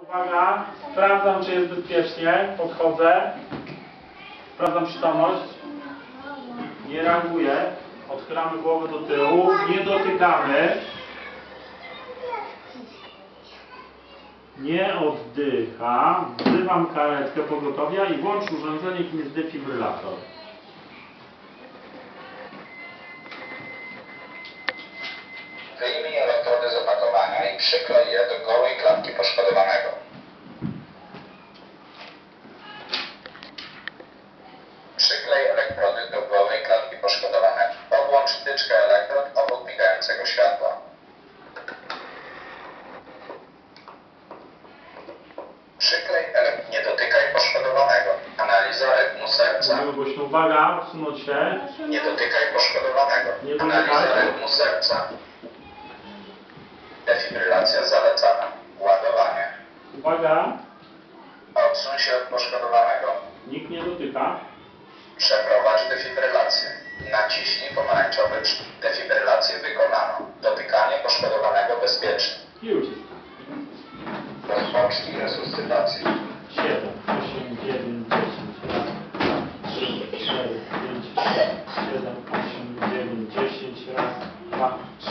Uwaga, sprawdzam, czy jest bezpiecznie. Podchodzę. Sprawdzam przytomność. Nie reaguję. Odchylamy głowę do tyłu. Nie dotykamy. Nie oddycha. Wzywam karetkę pogotowia i włącz urządzenie, jakim jest defibrylator. Wyjmij elektrody z opakowania i przyklej je do gołej klatki poszkodowanego. Przyklej elektrody do gołej klatki poszkodowanego. Podłącz wtyczkę elektrod obok migającego światła. Nie dotykaj poszkodowanego. Analiza rytmu serca. Mówimy głośno. Uwaga, odsunąć się. Nie dotykaj poszkodowanego. Analiza rytmu serca. Defibrylacja zalecana. Ładowanie. Uwaga. Odsuń się od poszkodowanego. Nikt nie dotyka. Przeprowadź defibrylację. Naciśnij pomarańczowy przycisk. Defibrylację wykonano. Dotykanie poszkodowanego bezpiecznie. I ucisk. Rozpocznij resuscytację. 7, 8, 9, 10, raz, 2, 3, 4, 5, 6, 7, 8, 9, 10, raz, 2, 3.